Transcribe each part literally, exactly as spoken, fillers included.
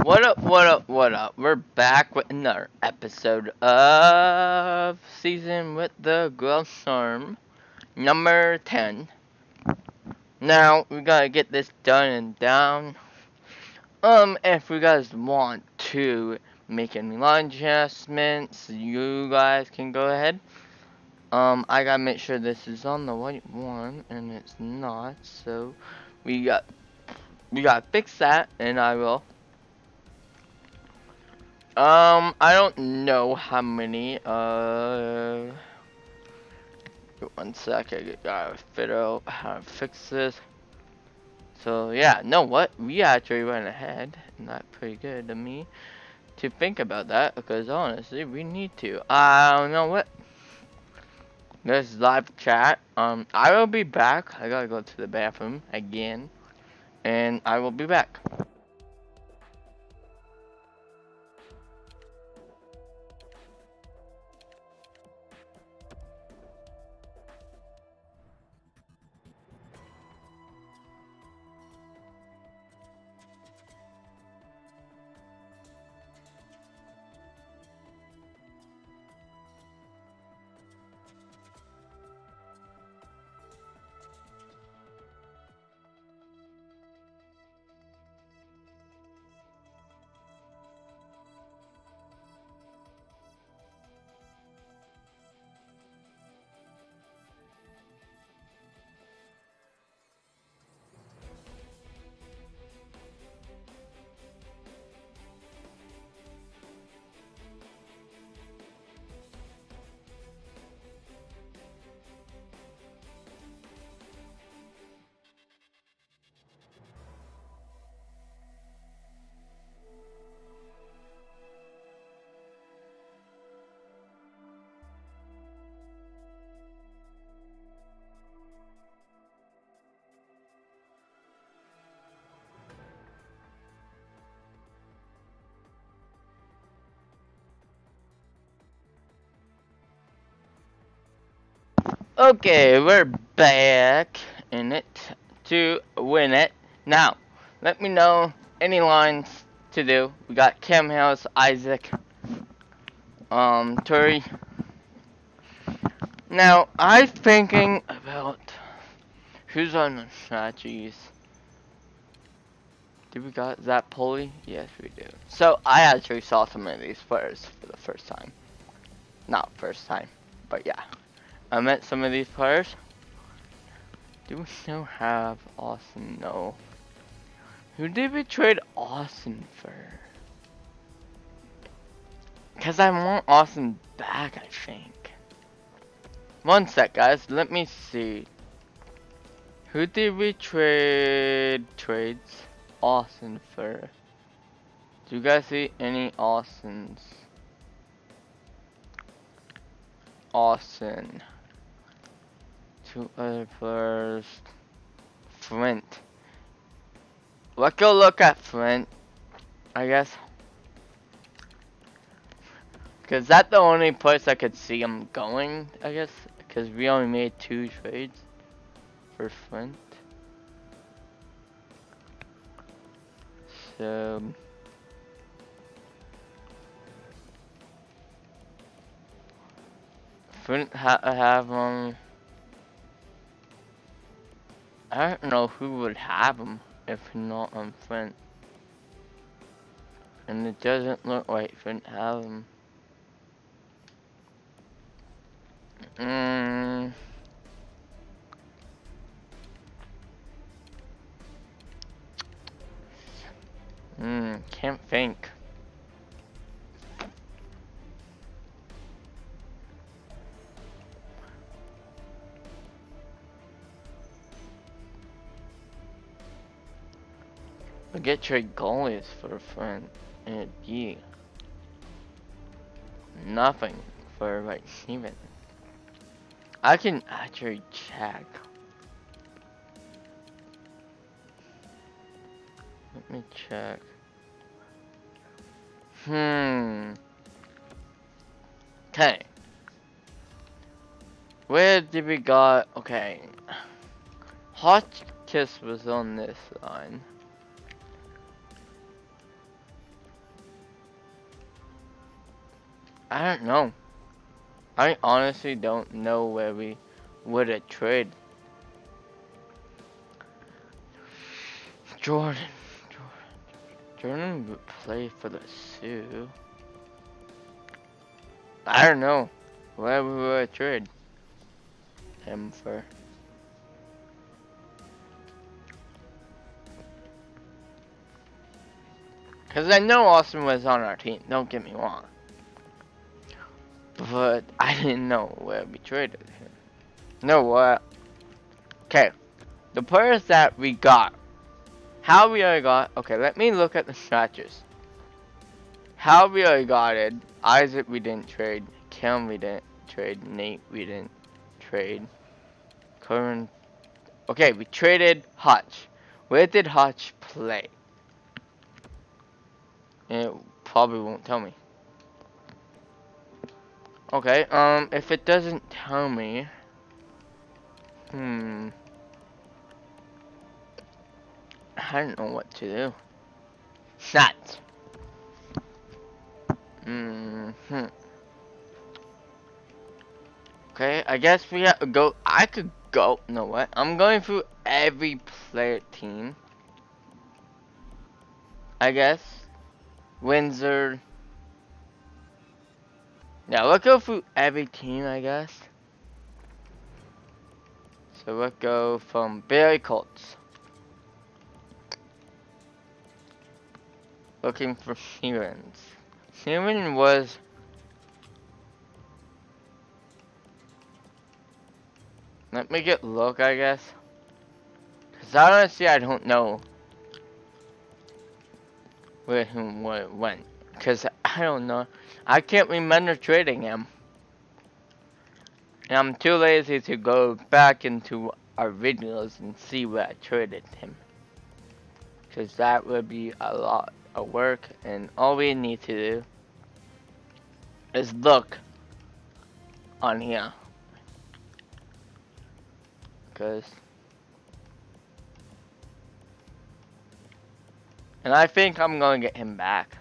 What up, what up, what up? We're back with another episode of Season with the Guelph Storm, number ten. Now, we gotta get this done and down. Um, if you guys want to make any line adjustments, you guys can go ahead. Um, I gotta make sure this is on the right one, and it's not, so we got, we gotta fix that, and I will. Um, I don't know how many, uh, one sec, I gotta figure out how to fix this. So, yeah, no, what, we actually went ahead, and that's pretty good to me, to think about that, because honestly, we need to. I don't know what, there's live chat, um, I will be back, I gotta go to the bathroom again, and I will be back. Okay, we're back in it to win it. Now, let me know any lines to do. We got Cam House, Isaac, um, Turi. Now, I'm thinking about who's on the strategies. Do we got that pulley? Yes, we do. So, I actually saw some of these players for the first time. Not first time, but yeah. I met some of these players. Do we still have Austin? No. Who did we trade Austin for? Because I want Austin back, I think. One sec, guys. Let me see. Who did we trade trades Austin for? Do you guys see any Austins? Austin. Two other players. Flint. Let's go look at Flint, I guess. Because that's the only place I could see him going, I guess. Because we only made two trades for Flint. So... Flint ha have um... I don't know who would have him if not on Flint. And it doesn't look like Flint have him. Mm. Hmm, can't think. We get trade goalies for a friend, and it'd be nothing for right Steven. I can actually check. Let me check. Hmm. Okay. Where did we got? Okay. Hot Kiss was on this line. I don't know. I honestly don't know where we would have trade. Jordan. Jordan. Jordan would play for the Sioux. I don't know where we would trade him for. Because I know Austin was on our team, don't get me wrong. But I didn't know where we traded him. You know what? Okay, the players that we got. How we already got. Okay, let me look at the scratches. How we already got it. Isaac we didn't trade. Cam we didn't trade. Nate we didn't trade. Current. Okay, we traded Hutch. Where did Hutch play? It probably won't tell me. Okay, um, if it doesn't tell me, hmm, I don't know what to do. That. Hmm. Okay, I guess we have to go. I could go. No, what? I'm going through every player team. I guess. Windsor. Yeah, let's go through every team, I guess. So let's go from Barry Colts. Looking for Stevens. Steven was. Let me get look, I guess. Cause honestly, I don't know where him went. Cause I don't know. I can't remember trading him. And I'm too lazy to go back into our videos and see where I traded him. Cause that would be a lot of work, and all we need to do is look on here. Cause and I think I'm gonna get him back.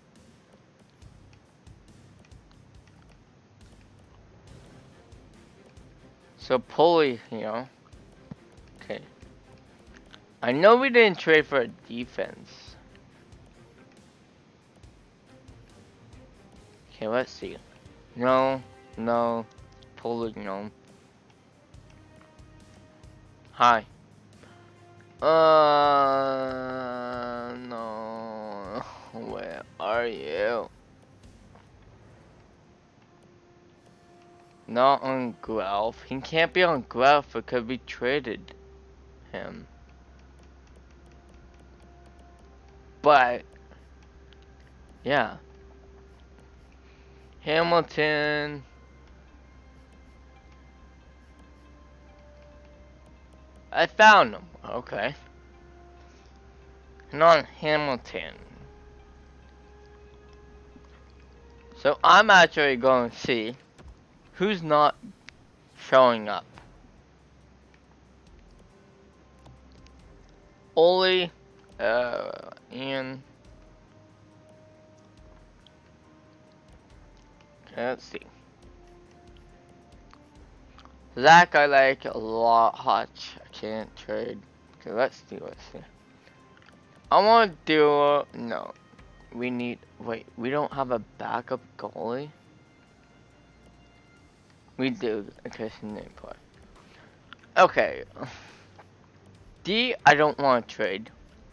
So pulley, you know. Okay. I know we didn't trade for a defense. Okay, let's see. No, no, pulley, no. Hi. Uh, no. Where are you? Not on Guelph. He can't be on Guelph because we traded him. But, yeah. Hamilton. I found him. Okay. Not Hamilton. So I'm actually going to see who's not showing up. Oli, uh, Ian. Okay, let's see. Zach, I like a lot. Hutch, I can't trade. Okay, let's see. Let's see. I want to do. Uh, no, we need. Wait, we don't have a backup goalie. We do. Okay, name play. Okay. D, I don't want to trade.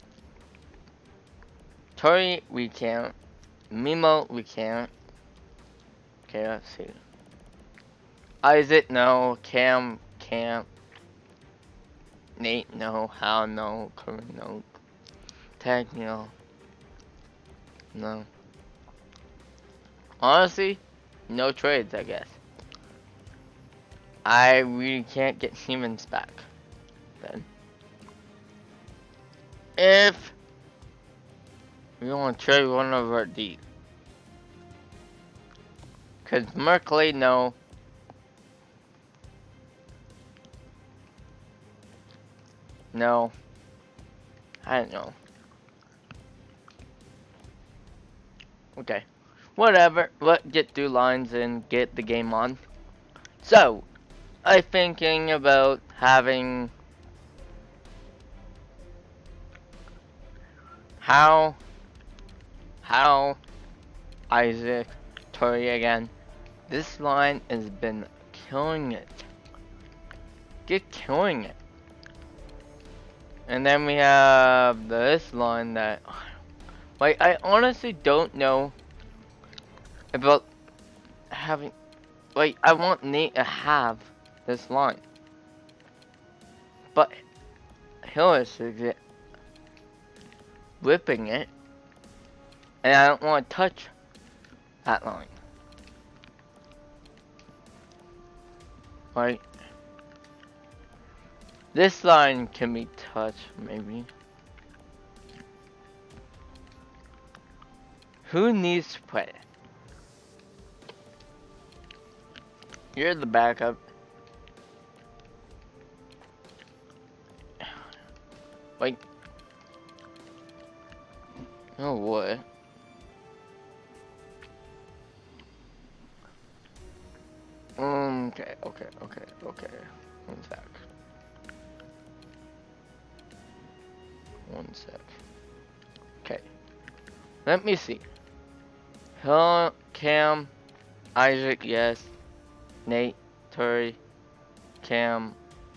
Tori, we can't. Mimo, we can't. Okay, let's see. Isaac, no. Cam, can't. Nate, no. Hal, no. Curry, no. Tag, no. No. Honestly, no trades, I guess. I really can't get Siemens back. Then. If we want to trade one of our D. Because Merkley, no. No. I don't know. Okay. whatever. Let's get through lines and get the game on. So, I'm thinking about having how how Isaac Tori again. This line has been killing it. Get killing it. And then we have this line that, like, I honestly don't know about having, like, I want Nate to have this line. But Hillis is it whipping it, and I don't want to touch that line. Like, this line can be touched, maybe. Who needs to play? You're the backup. Like, oh what? Um, okay, okay, okay, okay. One sec. One sec. Okay. Let me see. Hill, Cam, Isaac, yes. Nate, Turi, Cam.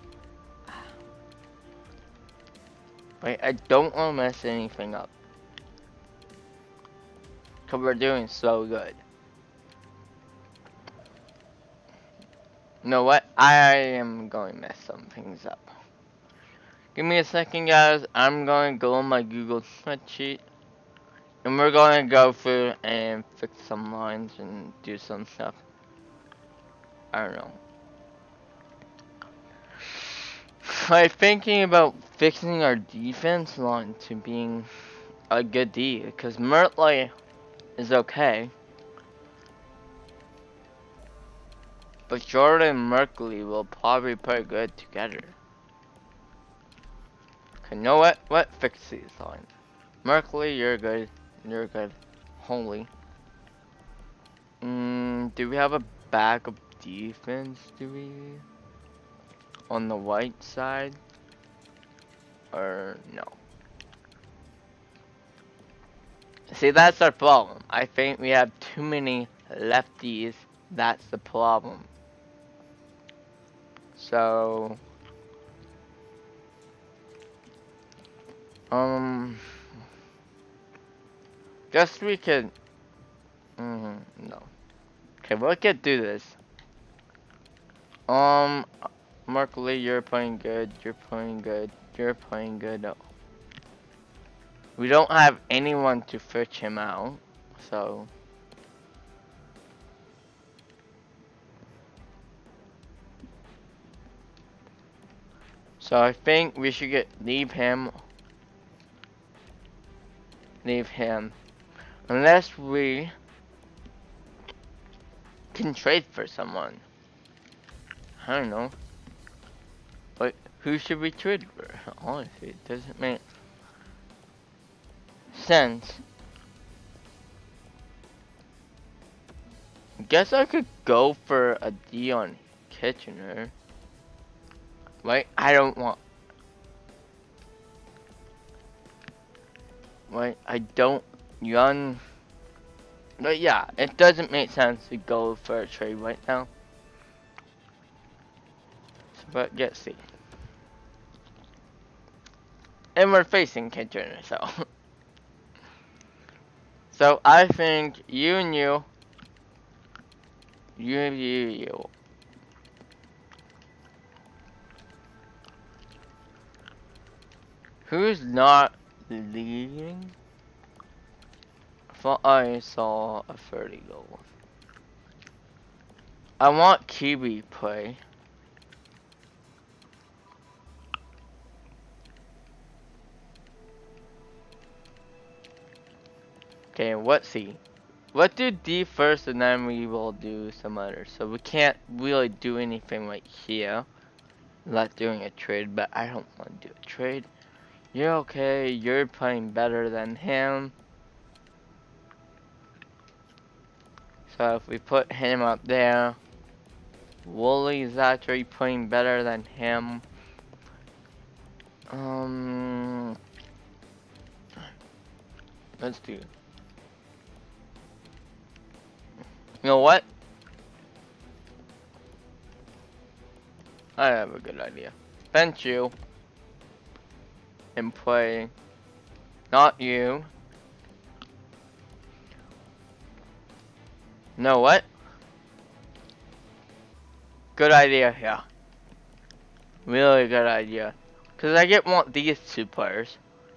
Wait, I don't want to mess anything up. Cause we're doing so good. You know what? I am going to mess some things up. Give me a second, guys. I'm going to go on my Google spreadsheet. And we're going to go through and fix some lines and do some stuff. I don't know. I'm thinking about fixing our defense line to being a good D. Because Mertley is okay. But Jordan and Merkley will probably play good together. Okay, you know what? What fix these lines? Merkley, you're good. You're good. Holy. Mm, do we have a backup defense? Do we? On the white side? Or no? See, that's our problem. I think we have too many lefties. That's the problem. So, um, guess we could, mm, no. Okay, we could do this. Um, Mark Lee, you're playing good, you're playing good, you're playing good. No. We don't have anyone to fetch him out, so. So I think we should get leave him leave him unless we can trade for someone. I don't know. But who should we trade for? Honestly, it doesn't make sense. Guess I could go for a D on Kitchener. Like, I don't want. Like, I don't. Young. But yeah, it doesn't make sense to go for a trade right now. But let's see. And we're facing Kitchener, so. So I think you and you. You, you, you. Who's not leading? I thought I saw a thirty goal. I want Kiwi play. Okay, let's see. Let's do D first and then we will do some others. So we can't really do anything right here. Not doing a trade, but I don't want to do a trade. You're okay, you're playing better than him. So if we put him up there, Wooly's actually playing better than him. Um, let's do. You know what? I have a good idea. Bench you and play not you. Know what? Good idea, yeah. Really good idea. Cause I get want these two players.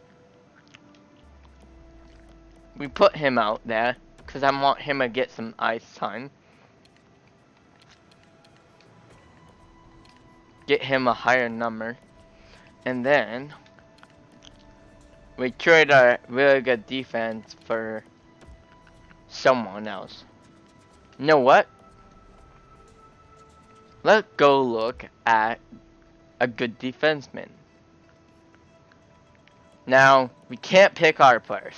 We put him out there cause I want him to get some ice time. Get him a higher number. And then we trade a really good defense for someone else. You know what? Let's go look at a good defenseman. Now, we can't pick our players.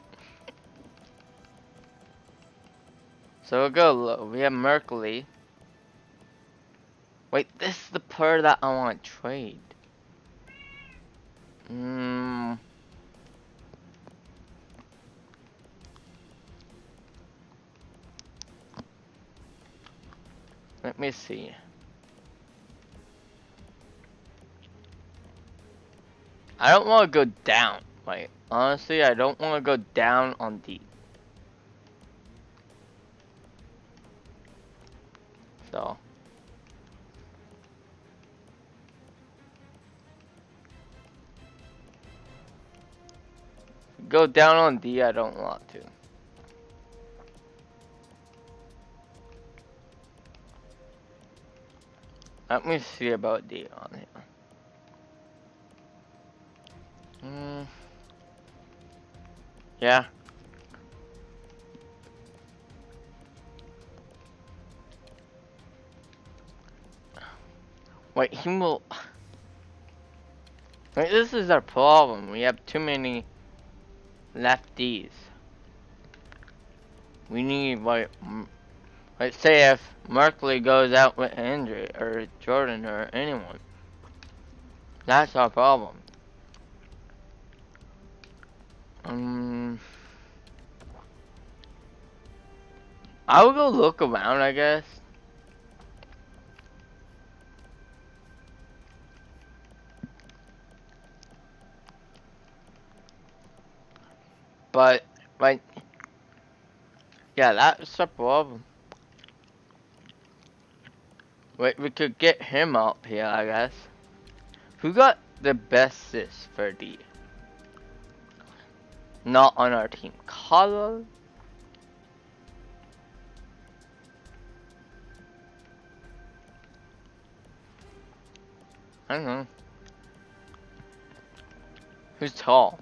So we'll go low. We have Merkley. Wait, this is the player that I want to trade. Hmm. Let me see. I don't want to go down. Like, honestly, I don't want to go down on D. So. Go down on D, I don't want to. Let me see about D on here. Hmm. Yeah. Wait, he will. Wait, this is our problem. We have too many lefties. We need, like, let's say if Merkley goes out with an injury, or Jordan, or anyone. That's our problem. Um, I'll go look around, I guess. But, like, yeah, that's the problem. Wait, we could get him up here, I guess. Who got the best assist for D? Not on our team. Carlo? I don't know. Who's tall?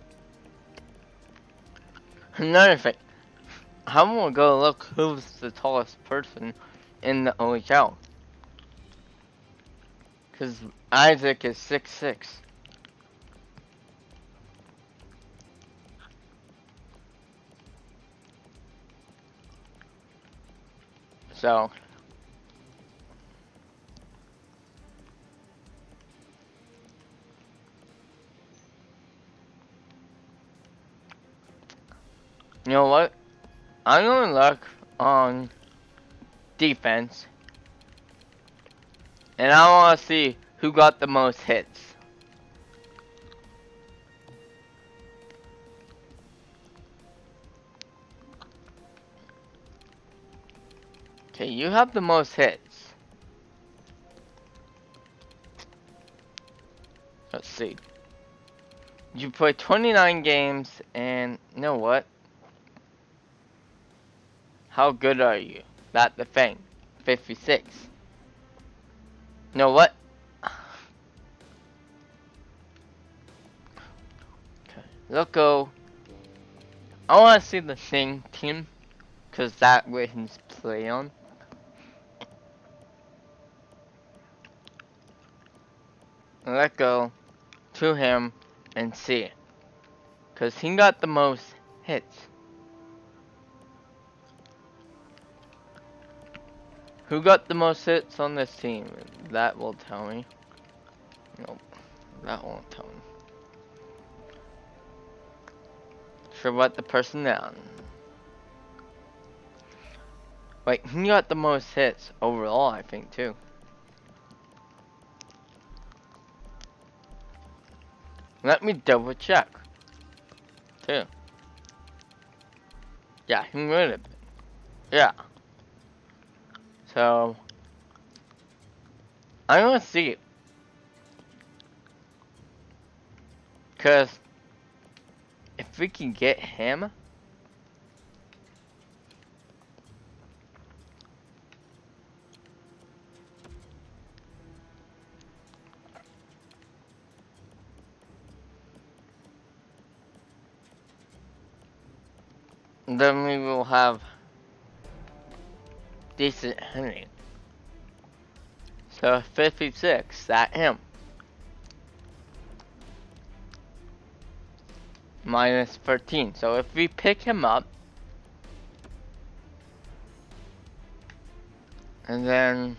Another thing. I'm gonna go look who's the tallest person in the O H L. Cause Isaac is six six. So. You know what? I'm gonna look on defense. And I wanna see who got the most hits. Okay, you have the most hits. Let's see. You play twenty-nine games, and you know what? How good are you? That's the thing. fifty-six. You know what? Okay, let's go. I want to see the same team, cause that way he's play on. Let's go to him and see, cause he got the most hits. Who got the most hits on this team? That will tell me. Nope, that won't tell me. Should write the person down. Wait, who got the most hits overall, I think, too? Let me double check. Too. Yeah, he would have been. Yeah. So, I'm gonna see. Cause, if we can get him, then we will have decent hitting. So fifty-six, that him. Minus thirteen. So if we pick him up, and then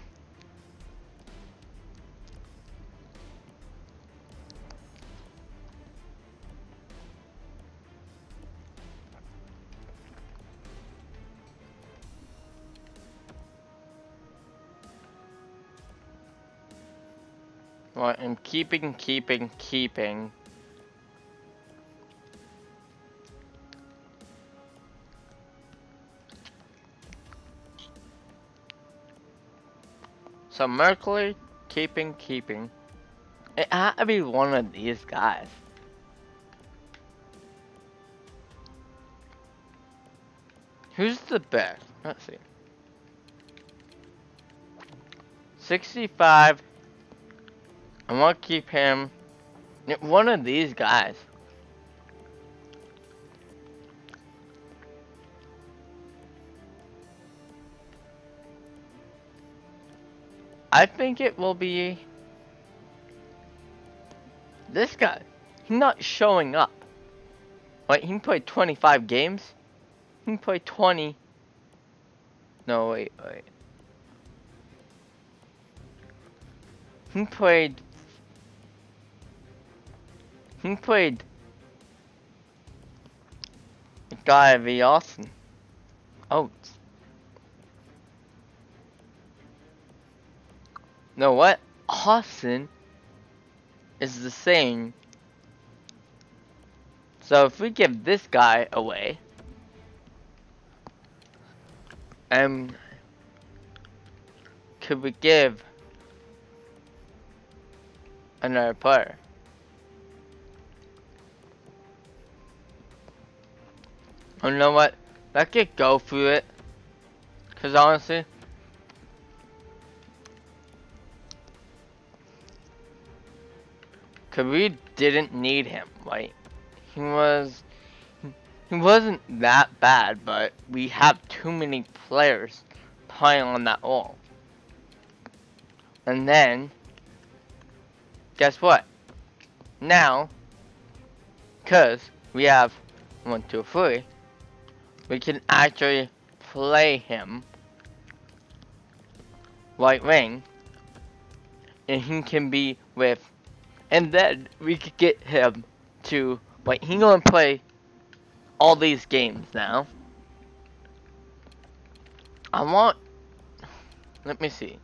well, I'm keeping, keeping, keeping. So Mercury, keeping, keeping. It had to be one of these guys. Who's the best? Let's see. sixty-five. I want to keep him. One of these guys. I think it will be this guy. He's not showing up. Wait, he can play twenty-five games? He can play twenty. No, wait, wait. He played. He played. The guy V Austin. Oh. No, what? Austin is the same. So if we give this guy away, and could we give another player? Oh, you know what? Let's get go through it. Cause honestly, cause we didn't need him, right? He was, he wasn't that bad, but we have too many players playing on that wall. And then, guess what? Now, cause we have one, two, three, we can actually play him right wing, and he can be with, and then we could get him to, wait, he gonna play all these games now. I want, let me see.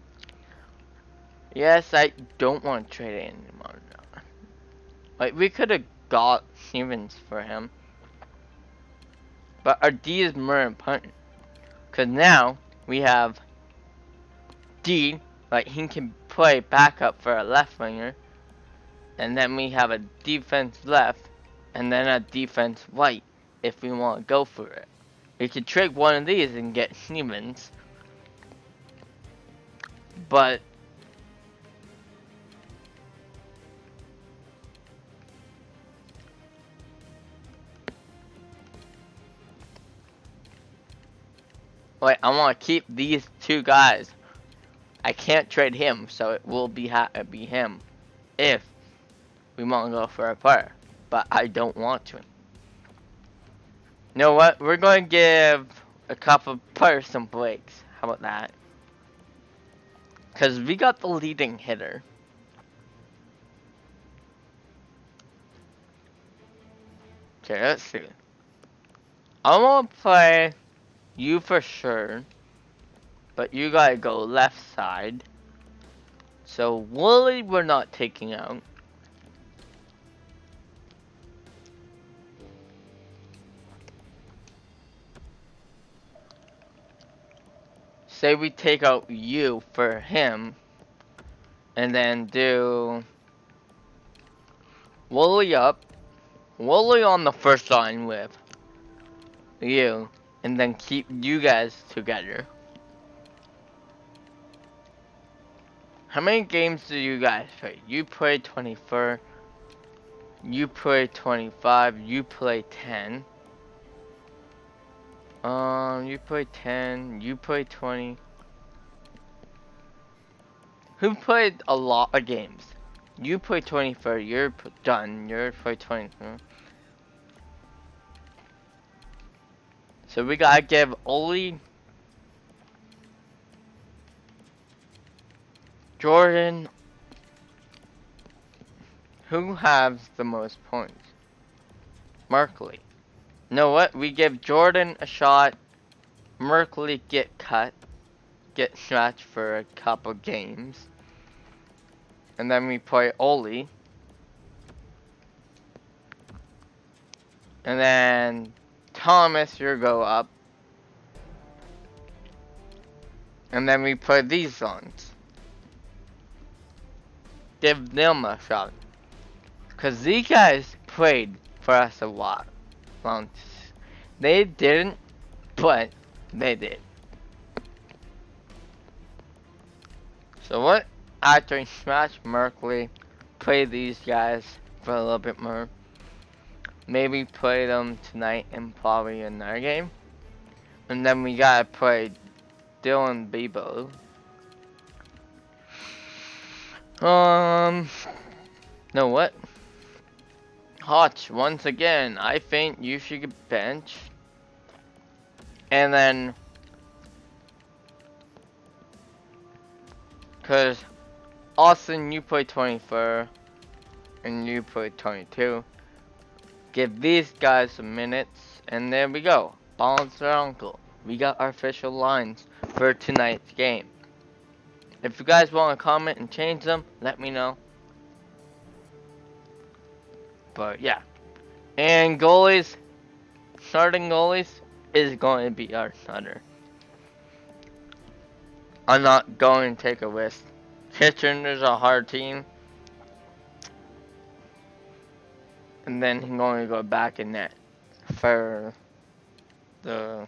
Yes, I don't want to trade it anymore. No. Like, we could have got Stevens for him. But our D is more important. Because now, we have D, like, he can play backup for a left winger. And then we have a defense left. And then a defense right, if we want to go for it. We could trade one of these and get Stevens. But wait, I want to keep these two guys. I can't trade him, so it will be ha be him if we want to go for a player. But I don't want to. You know what? We're going to give a couple players some breaks. How about that? Because we got the leading hitter. Okay, let's see. I'm gonna play you for sure. But you gotta go left side. So Wooly we're not taking out. Say we take out you for him. And then do Wooly up. Wooly on the first line with you. And then keep you guys together. How many games do you guys play? You play twenty-four. You play twenty-five. You play ten. Um, you play ten. You play twenty. Who played a lot of games? You play twenty-four. You're p done. You're play twenty. Hmm. So we gotta give Oli, Jordan. Who has the most points? Merkley. Know what? We give Jordan a shot. Merkley get cut. Get scratched for a couple games. And then we play Oli. And then Thomas, you go up. And then we play these ones. Give them a shot. Cause these guys played for us a lot. Well, they didn't, but they did. So what? After Smash Merkley, play these guys for a little bit more. Maybe play them tonight and probably another game. And then we gotta play Dylan Bebo. Um, no what? Hotch, once again, I think you should get bench. And then, cause Austin, you play twenty-four, and you play twenty-two. Give these guys some minutes, and there we go. Balance our uncle. We got our official lines for tonight's game. If you guys want to comment and change them, let me know. But yeah. And goalies, starting goalies is going to be our starter. I'm not going to take a risk. Kitchener's a hard team. And then he's going to go back in net for the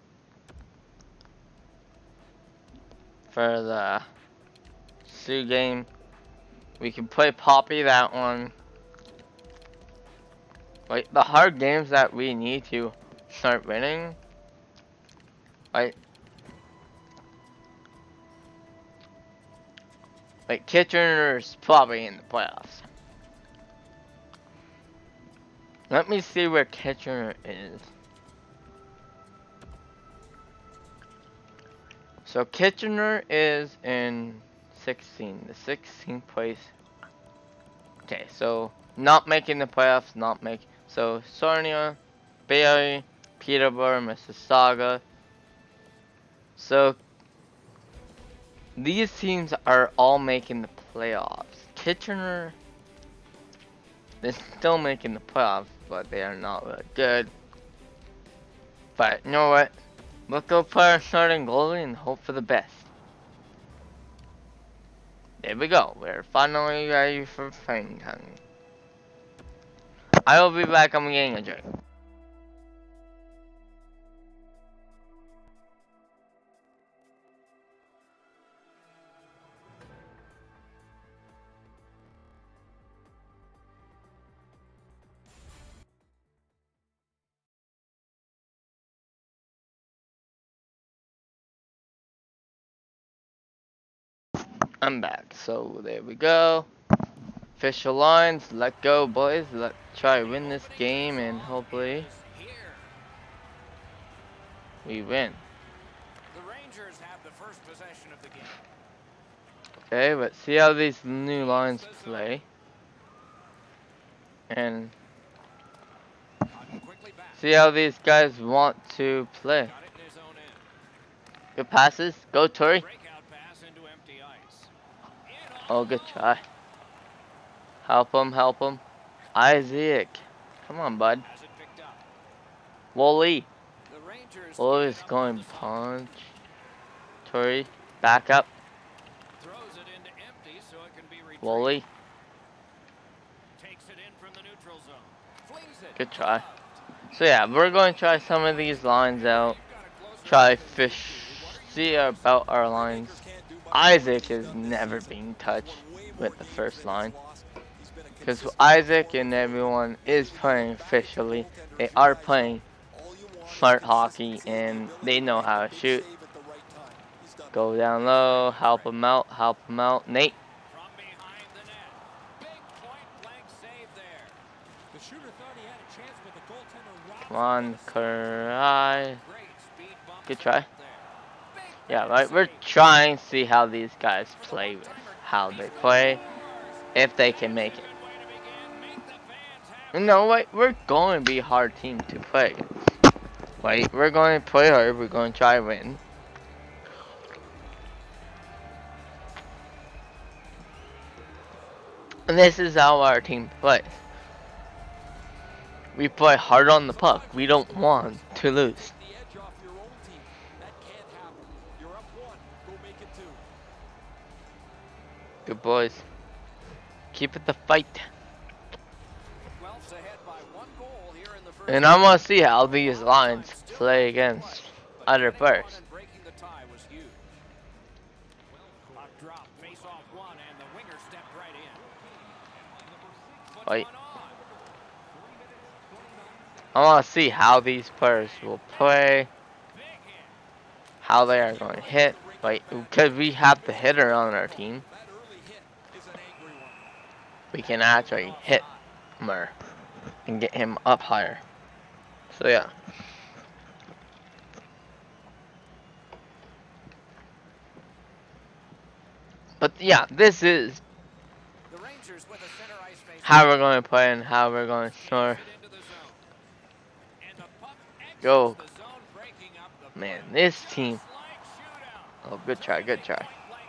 for the Sioux game. We can play Poppy that one. Like the hard games that we need to start winning. Like like Kitchener's probably in the playoffs. Let me see where Kitchener is. So Kitchener is in sixteen, the sixteenth place. Okay, so not making the playoffs, not making. So Sarnia, Barrie, Peterborough, Mississauga. So these teams are all making the playoffs. Kitchener is still making the playoffs, but they are not really good. But you know what? Let's go play our starting goalie and hope for the best. There we go. We're finally ready for playing time. I will be back. I'm getting a drink. I'm back. So there we go. Official lines. Let go, boys. Let's try to win this game and hopefully we win. The Rangers have the first possession of the game. Okay, but see how these new lines play. And see how these guys want to play. Good passes. Go, Tori. Oh, good try. Help him, help him. Isaac. Come on, bud. Wooly. Wooly's going punch. Tori, back up. Wooly. Good try. So yeah, we're going to try some of these lines out. Try fish. See about our lines. Isaac is never being touched with the first line. Because Isaac and everyone is playing officially. They are playing smart hockey and they know how to shoot. Go down low, help him out, help him out. Nate. Come on, Karai. Good try. Yeah, right. We're trying to see how these guys play, how they play, if they can make it. No, wait, we're going to be a hard team to play. Wait, we're going to play hard. We're going to try to win. And this is how our team plays. We play hard on the puck. We don't want to lose. Good boys. Keep it the fight. And I want to see how these lines play against other players. Wait. I want to see how these players will play. How they are going to hit. Wait, because we have the hitter on our team. We can actually hit Murr and get him up higher. So yeah. But yeah, this is how we're going to play and how we're going to score. Go. Man, this team. Oh, good try, good try.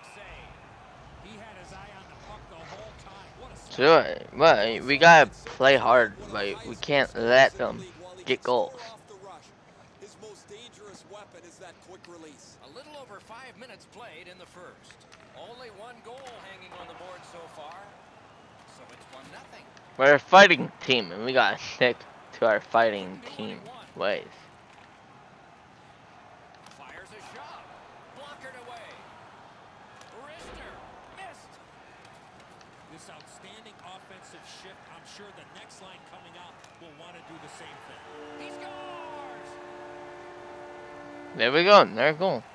Sure, but we gotta play hard. Like, we can't let them get goals. His most dangerous weapon is that quick release. A little over five minutes played in the first. Only one goal hanging on the board so far. So it's one nothing. We're a fighting team, and we gotta stick to our fighting team ways. Fires a shot. Blockered away. Wrister missed. This outstanding offensive shift. I'm sure the next line coming up will want to do the same thing. He scores. There we go. There we go.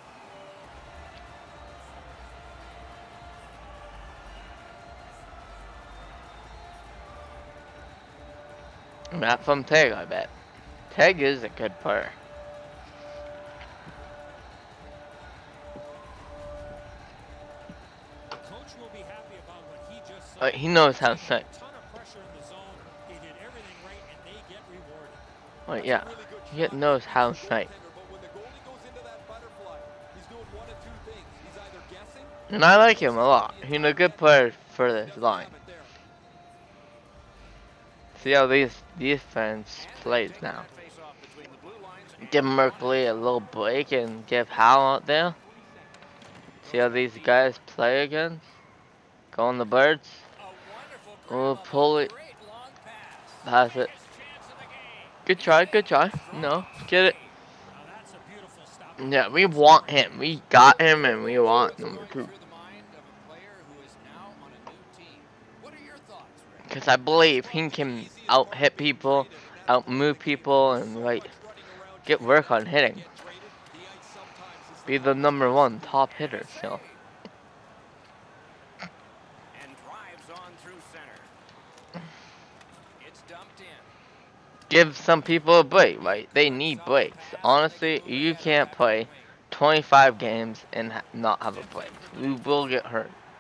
Not from Teg, I bet. Teg is a good player. The coach will be happy about what he just saw. Uh, he knows how to say. Ton of pressure in the zone. He did everything right, and they get rewarded. Oh yeah, he knows how to say. And I like him a lot. He's a good player for this line. See how these defense plays now. Give Merkley a little break and give Hal out there. See how these guys play again. Go on the birds. Oh, pull it. Pass it. Good try, good try. No, get it. Yeah, we want him. We got him and we want number two. Because I believe he can out hit people, out move people, and like get work on hitting. Be the number one top hitter still. Give some people a break, right? They need breaks. Honestly, you can't play twenty-five games and ha not have a break. You will get hurt.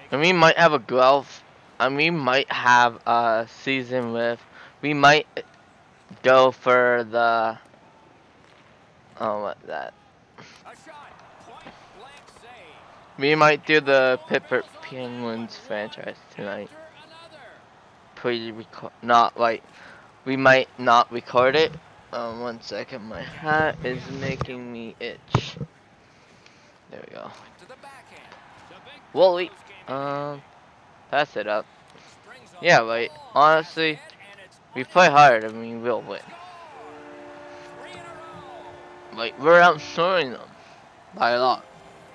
And we might have a Guelph, and we might have a season with, we might go for the, oh, what that, A shot. Point blank save. we might do the Oh, Pittsburgh Minnesota Penguins scores one franchise tonight. after another. Pre-record, not like, we might not record it. Um, one second, my hat is making me itch. There we go. Went to the backhand. The big Wooly, Blues came in um, handy. pass it up. Springs on Yeah, the like, ball, pass honestly, ahead, and it's we on play its hard way. and we will win. Score! Three in a row. Like, we're outscoring them by a lot.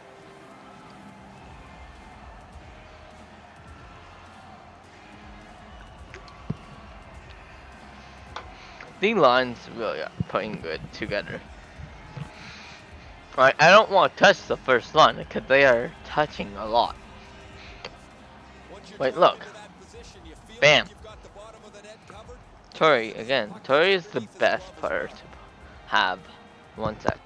The lines really are playing good together. Right, I don't want to touch the first line because they are touching a lot. Wait, look. Bam. Tori, again. Tori is the best player to have. One sec.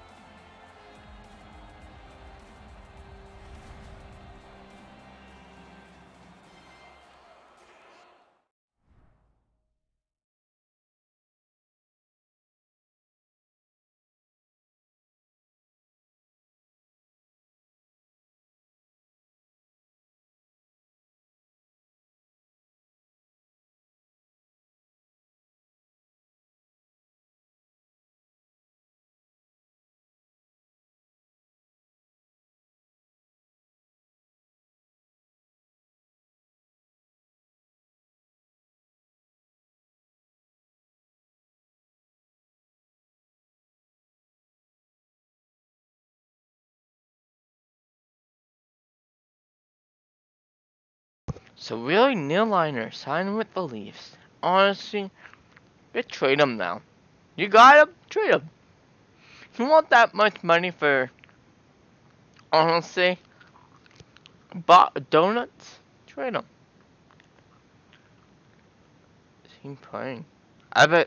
So really, Neil Liner signed with the Leafs. Honestly, you trade him now. You got him? Trade him. You want that much money for, honestly, bought donuts? Trade him. Is he playing? I bet.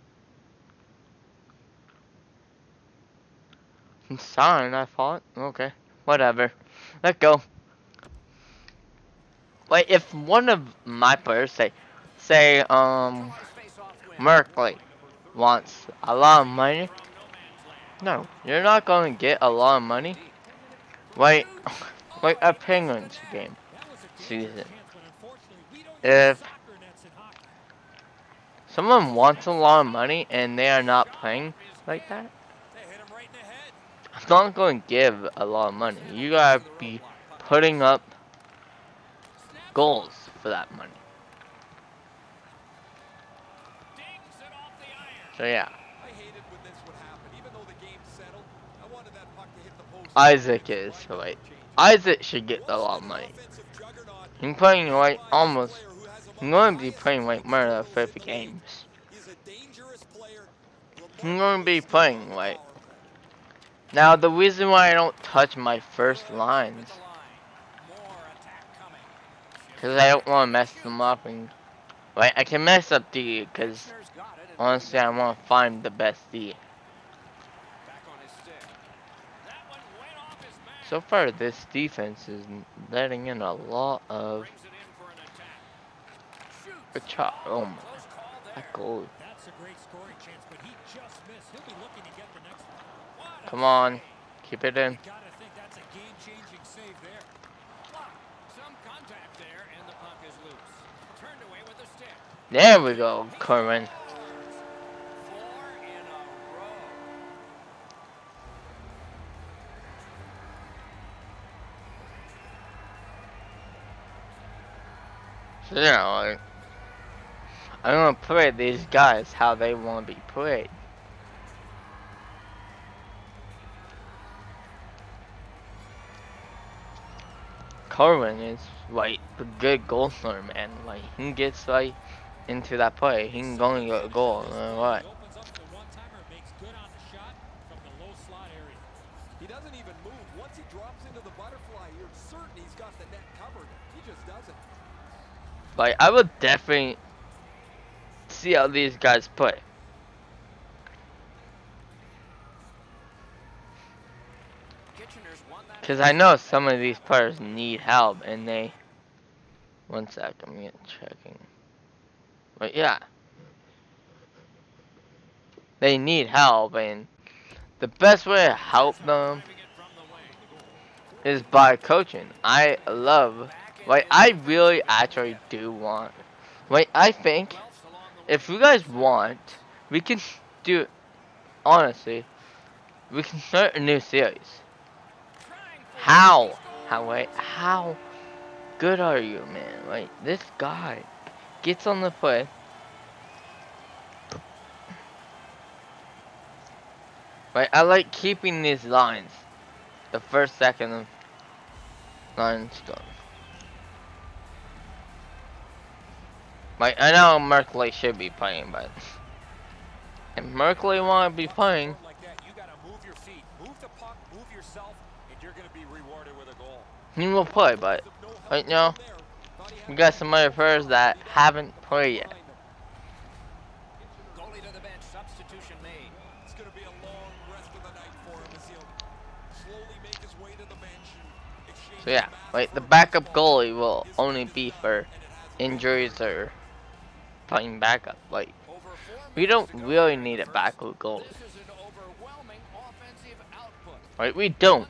He signed, I thought. Okay. Whatever. Let go. Like, if one of my players, say, say, um, Merkley wants a lot of money, no, you're not going to get a lot of money. Like, like a Penguins game season. If someone wants a lot of money and they are not playing like that, I'm not going to give a lot of money. You gotta be putting up goals for that money. So yeah. Isaac is right. Isaac should get a lot of money. He's playing like almost. He's going to be playing like more than fifty games. He's going to be playing like. Now the reason why I don't touch my first lines, because I don't want to mess them up, and like I can mess up D, because honestly I want to find the best D. So far, this defense is letting in a lot of a shot. Oh my, that goal. Come on, keep it in. There we go, Corwin. So, you know, like, I'm gonna play these guys how they want to be played. Corwin is like a good goal scorer, man. Like he gets like into that play, he can go and get a goal. No what? He doesn't even move. Once he drops into the butterfly, you're certain he's got the net covered. He just doesn't. Like I would definitely see how these guys play. Because I know some of these players need help and they One sec, I'm get checking. But yeah, they need help, and the best way to help them is by coaching. I love, like, I really actually do want, like, I think if you guys want, we can do, honestly, we can start a new series. How? How, wait, how good are you, man? Like, this guy gets on the foot. Right, I like keeping these lines. The first, second lines gone. Like, I know Merkley should be playing, but if Merkley want to be playing, he will play. But right now, we got some other players that haven't played yet. Goalie to the bench, substitution made. It's going to be a long rest of the night for him as he'll slowly make his way to the bench and exchange. So yeah, like the backup goalie will only be for injuries or playing backup. Like, we don't really need a backup goalie. Right, we don't.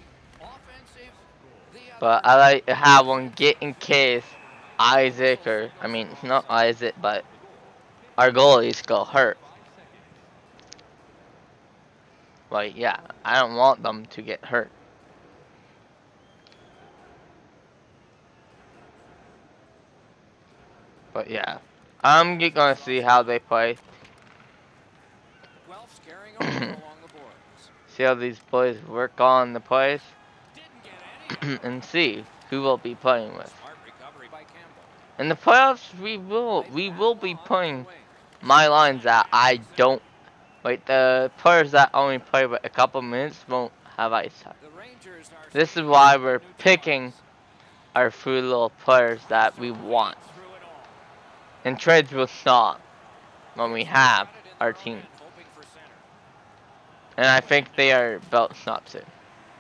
But I like to have one get in case Isaac or, I mean, not Isaac, but our goalies go hurt. Like, yeah, I don't want them to get hurt. But yeah, I'm gonna see how they play. See how these boys work on the plays. And see who we'll be playing with. In the playoffs, we will we will be playing my lines that I don't like. The players that only play with a couple minutes won't have ice time. This is why we're picking our three little players that we want. And trades will stop when we have our team. And I think they are belt stop soon.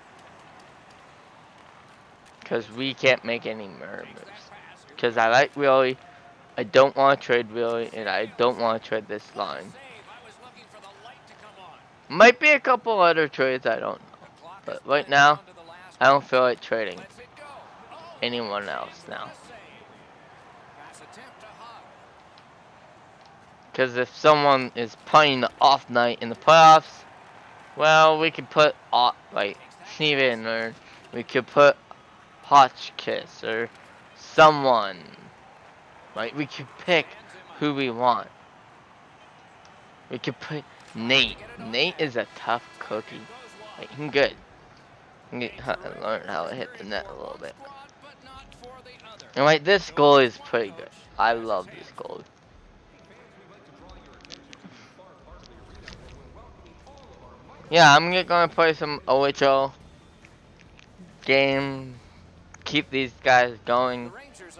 Because we can't make any more moves. Because I like Willie, I don't want to trade Willie, and I don't want to trade this line. Might be a couple other trades, I don't know. But right now, I don't feel like trading anyone else now. Because if someone is playing the off night in the playoffs, well, we could put off, like Steven, or we could put Hotchkiss, or someone. Like, we could pick who we want. We could put Nate. Nate is a tough cookie. Like, he's good. He can learn how to hit the net a little bit. And like, this goal is pretty good. I love this goal. Yeah, I'm gonna play some O H L game. Keep these guys going.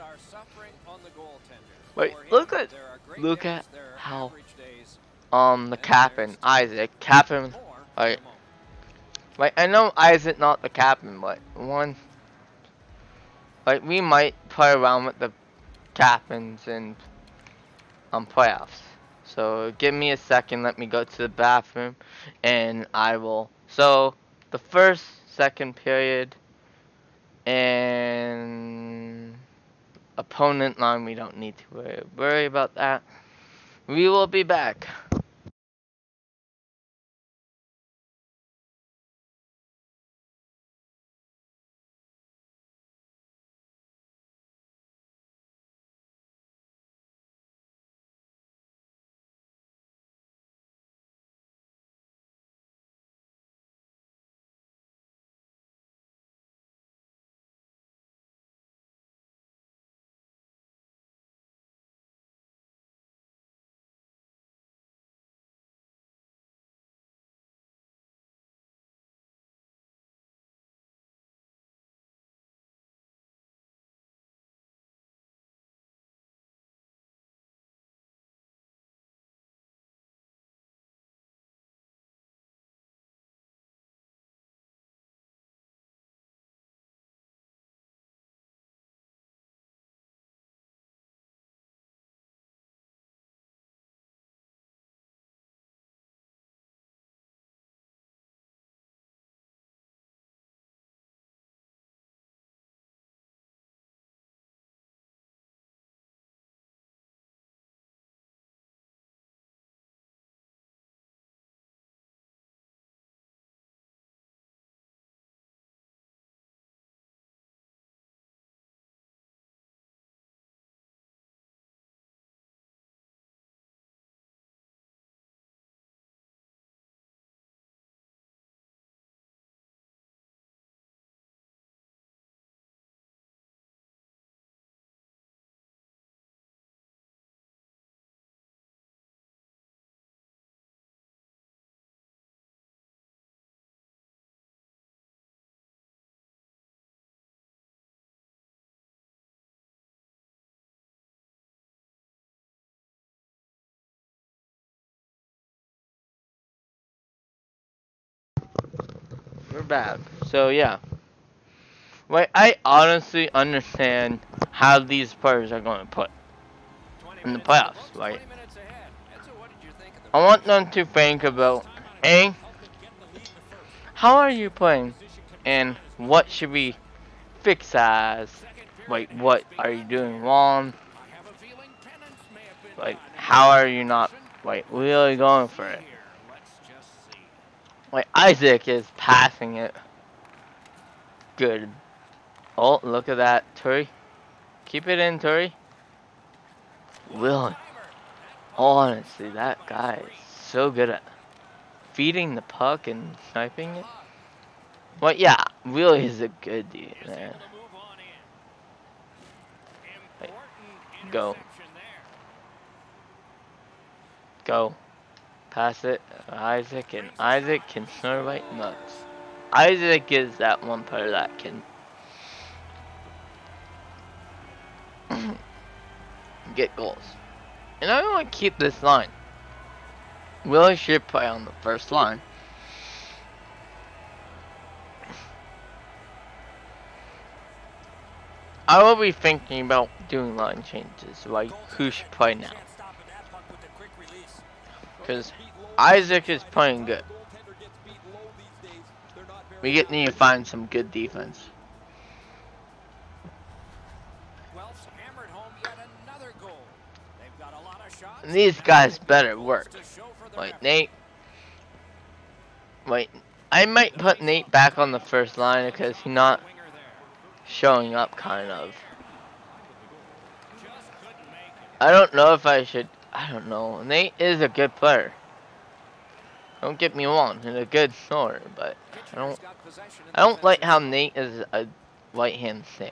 Wait, look at look at how um the captain Isaac captain like like I know Isaac not the captain, but one like we might play around with the captains in um playoffs. So give me a second, let me go to the bathroom, and I will. So the first second period and opponent line, we don't need to worry, worry about that. We will be back. we're back. So yeah. Wait, I honestly understand how these players are going to play in the playoffs, right? I want them to think about, A, how are you playing, and what should we fix as, like, what are you doing wrong? Like, how are you not, like, really going for it? Like, Isaac is passing it. Good. Oh, look at that, Turi. Keep it in, Turi. Will. Honestly, that guy is so good at feeding the puck and sniping it. Well, yeah, really is a good dude, man. Like, go. Go. Pass it, Isaac, and Isaac can snore right nuts. Isaac is that one player that can get goals. And I want to keep this line. Willie should play on the first line. I will be thinking about doing line changes, like who should play now. Because Isaac is playing good. We get need to find some good defense. And these guys better work. Like Nate. Wait, I might put Nate back on the first line because he's not showing up, kind of. I don't know if I should. I don't know. Nate is a good player. Don't get me wrong, he's a good scorer, but I don't. I don't like how Nate is a right hand stick.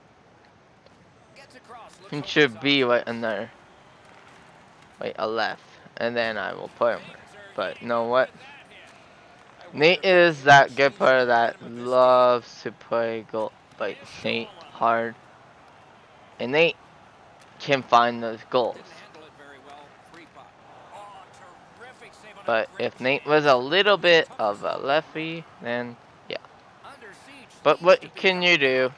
He should be right in there, like a left, and then I will put him. But you know what? Nate is that good player that loves to play goal, like Nate hard, and Nate can find those goals. But if Nate was a little bit of a lefty, then yeah. But what can you do?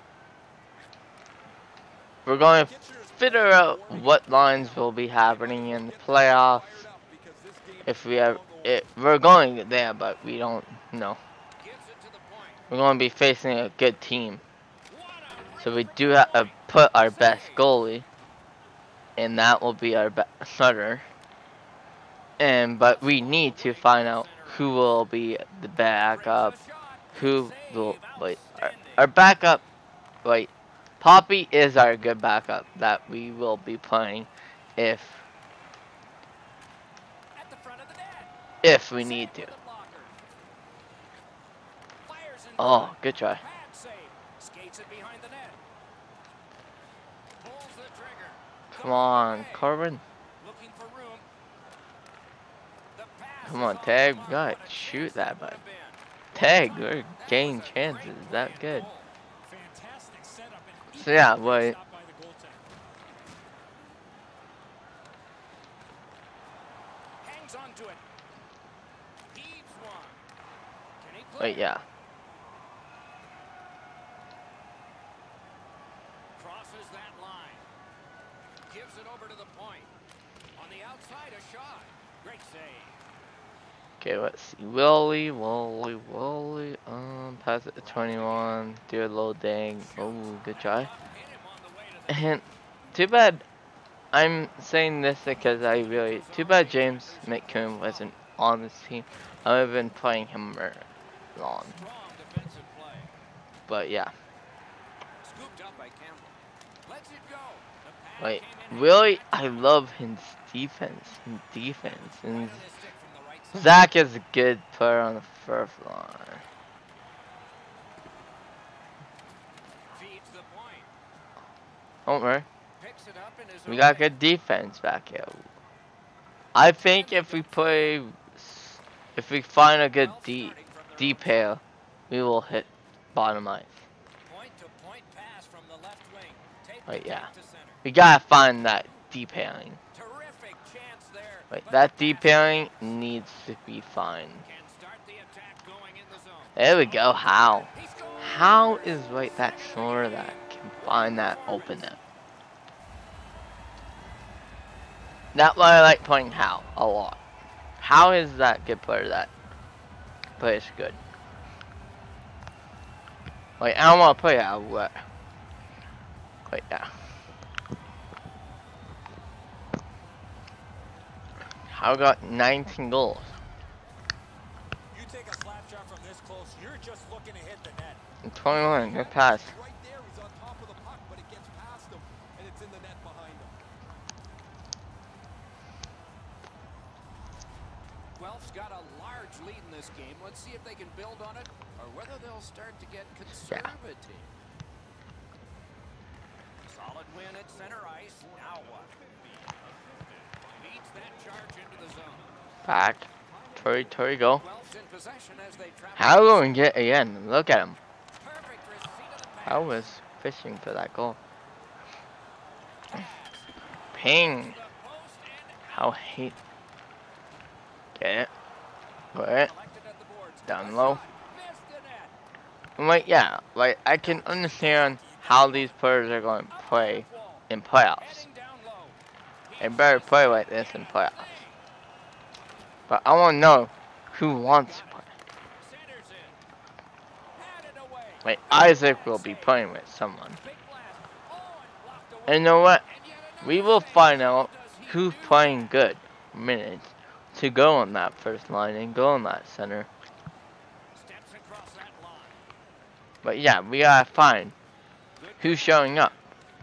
We're going to figure out what lines will be happening in the playoffs. If we have it, we're going there, but we don't know. We're going to be facing a good team. So we do have to put our best goalie. And that will be our best starter. And but we need to find out who will be the backup, who will like our, our backup. Like Poppy is our good backup that we will be playing if if we need to. Oh, good try. Come on, Corbin. Come on, Tag. We gotta shoot that, but Tag, we're gaining chances. Is that good? So yeah, wait. Wait, yeah. Crosses that line. Gives it over to the point. On the outside, a shot. Great save. Okay, let's see. Willie, Willie, Willie. Um, pass it to twenty-one. Do a little dang. Oh, good try. And too bad. I'm saying this because I really. Too bad James McCoon wasn't on this team. I would have been playing him more long. But yeah. Wait, really? I love his defense. His defense. And Zach is a good player on the first line. Don't worry. We got good defense back here. I think if we play, if we find a good deep, deep pair, we will hit bottom line. Right, yeah. We gotta find that deep pairing. Wait, that deep pairing needs to be fine. There we go. How? He scores! How is right that shoulder that can find that opening? That's why I like playing How a lot. How is that good player that plays good? Like, I don't want to play How, but like yeah. How got nineteen goals? You take a slap shot from this close, you're just looking to hit the net. And twenty-one, good pass. Right there, he's on top of the puck, but it gets past him, and it's in the net behind him. Guelph's got a large lead in this game. Let's see if they can build on it, or whether they'll start to get conservative. Solid win at center ice. Now what? Beats that charge into the zone. Back. Tori, Tori, go. Guelph's in possession as they travel. How going to get again? Look at him. Perfect receipt of the pass. I was fishing for that goal. Pass. Ping. To the post and How hate. Get it. Put it. collected at the boards. Down A low. shot. Missed the net. I'm like, yeah, like, I can understand how these players are going to play in playoffs. Heading down low. They better play like this in playoffs. But I want to know who wants to play. Centers in. Batted away. Like, Isaac will be playing with someone. Big blast. Oh, and blocked away. And you know what? And yet another We will save. find out What does he who's do? playing good minutes to go on that first line and go on that center. Steps across that line. But yeah, we gotta find Good who's showing up.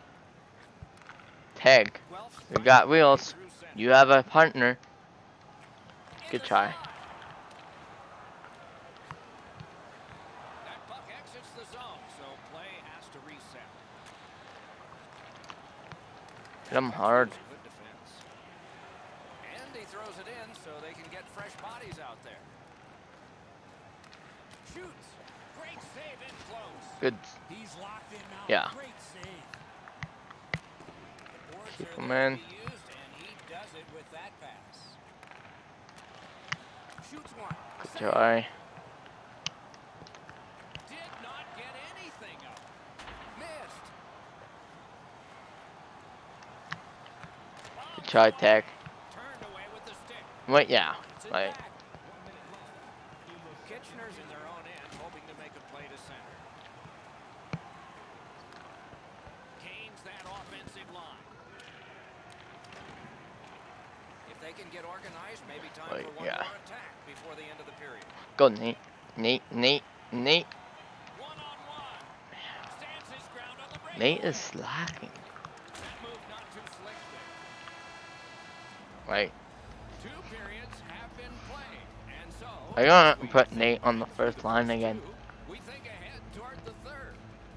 Tag. Guelph's We got wheels. through center. You have a partner. In Good the try. zone. That puck exits the zone, so play has to reset. Hit him hard. Good defense. And he throws it in so they can get fresh bodies out there. Shoots. Great save in close. Good. He's locked in now. Yeah. Great save. The boards Keep are him there in. to be used, and he does it with that pass. Shoots one. Good Save. try. Did not get anything up. Missed. Good try, Tag. Turned away with the stick. Wait, yeah. It's it Like, back. Kitchener's in their own end, hoping to make a play to center. Gains that offensive line. If they can get organized, maybe time Wait, for one yeah. more attack before the end of the period. go, Nate. Nate, Nate, Nate. One on one. Stands his ground on the break. Nate is slacking. That move not too slick there. Like, Two periods have been played, and so I'm gonna put Nate on the first line again. we think ahead toward the third.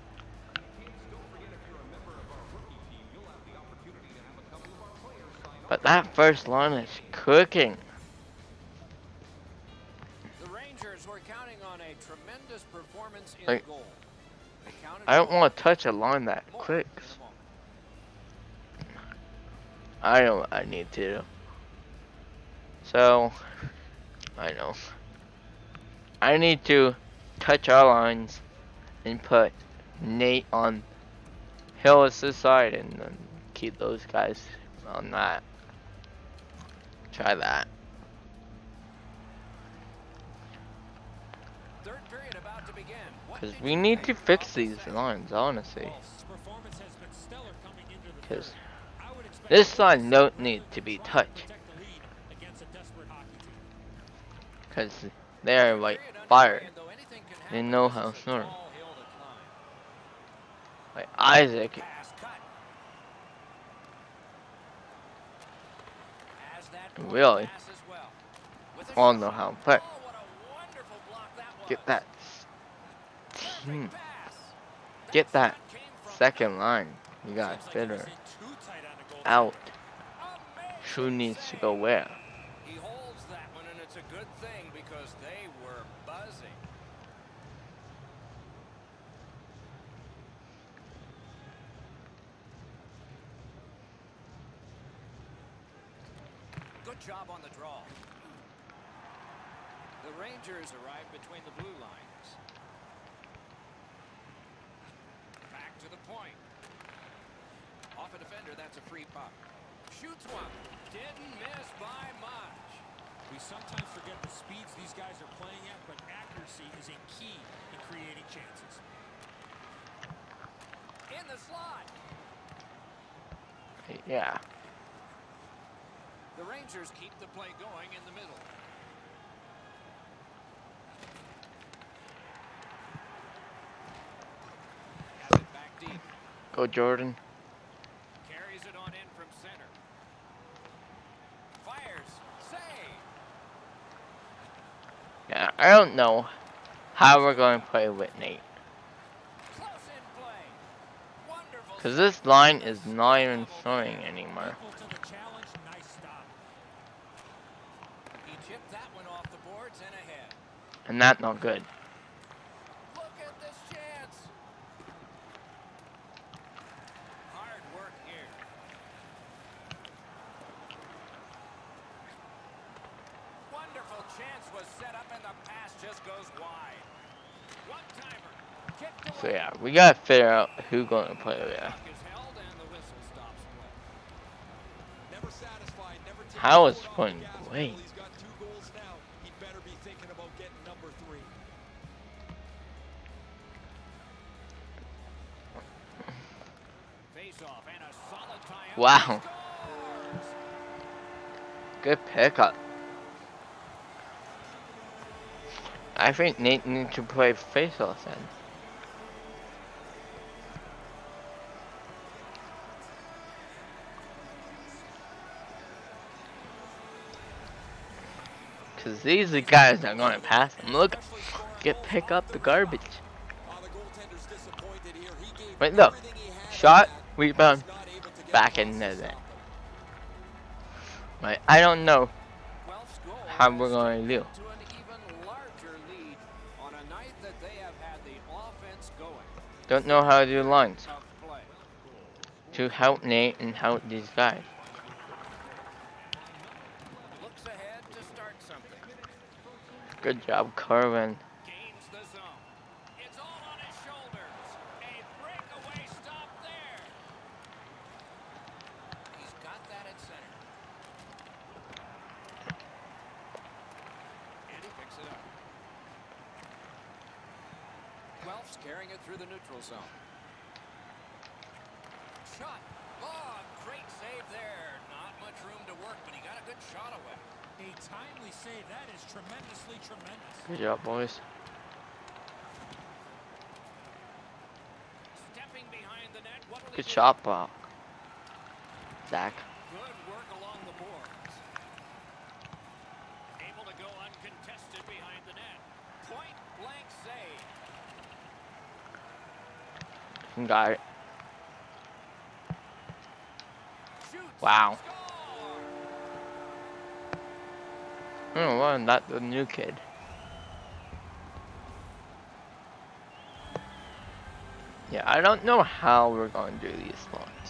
But that first line is cooking. The Rangers were counting on a tremendous performance in Like, goal. They counted I don't for want to touch a line that more quick. in a moment. I know what I need to do. So, I know. I need to touch our lines and put Nate on Hillis' side and then keep those guys on that. Try that. Third period about to begin. What Because did we you need to think fix of the these setup? lines, honestly. Guelph's performance has been stellar coming into the Because third. I would expect this Guelph's line don't to need to be try and touched. protect the lead against a desperate hockey team. Because they're Third like period underway, fire. and though anything can They happen, know this how is a to snort. tall hill to climb. Like Isaac. Pass cut. Has that point Really? pass as well. With a All shot. know how to play. Oh, what a wonderful block that was. Get that team. Perfect pass. Get that shot came from second line. You got Seems like he was fitter in too tight on the goal. out. Amazing Who needs to save. go where? He holds that one, and it's a good thing because they were buzzing. Good job on the draw. The Rangers arrive between the blue lines. Back to the point. Off a defender, that's a free puck. Shoots one. Didn't miss by much. We sometimes forget the speeds these guys are playing at, but accuracy is a key in creating chances. In the slot. Yeah. The Rangers keep the play going in the middle. Has it back deep. Go Jordan. Carries it on in from center. Fires. Save. Yeah, I don't know how we're going to play with Nate. Close in play. Wonderful. Because this line is not even showing anymore. Equal to the challenge. Nice stop. He chipped that one off the boards and ahead. And that's not good. Look at this chance. Hard work here. Wonderful chance was set up and the pass just goes wide. One timer. Kicked away. So yeah, we gotta figure out who's going to play with. Puck is held and the whistle stops play. Never satisfied, never taken How is his foot off putting the gas away? pedal. He's got two goals now. He'd better be thinking about getting number three. Face off and a solid tie-up. Wow. Scores! Good pickup. I think Nate needs to play face-off then. Because these are the guys that are going to pass him. Look, get pick up the garbage. Uh, the goaltender's disappointed here. He gave Wait, look. everything he had Shot, in that, rebound, was not able to get back the in puck the to net. stop him. Right, I don't know Guelph's goal how has we're going to do. taken to an even larger lead on a night that they have had the offense going. Don't know how to do lines. Tough play. To help Nate and help these guys. Looks ahead to start something. Good job, Carvin. Gains the zone. It's all on his shoulders. A breakaway stop there. He's got that at center. And he picks it up. Guelph's carrying it through the neutral zone. Shot. Oh, great save there. Not much room to work, but he got a good shot away. A timely save. That is tremendously tremendous. Good job, boys. Stepping behind the net. What will he Good do? shot, Bob. Zach. Good work along the boards. Able to go uncontested behind the net. Point blank save. Got it. Shoots. Wow. Score. Oh, well, that's the new kid. Yeah, I don't know how we're going to do these lines.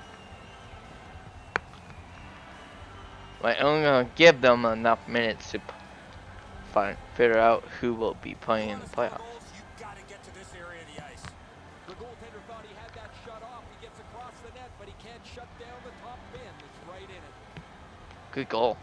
But I'm going to give them enough minutes to find, figure out who will be playing in the playoffs. You've got to get to this area of the ice. The goaltender thought he had that shut off. He gets across the net, but he can't shut down the top bin. It's right in it. Good goal.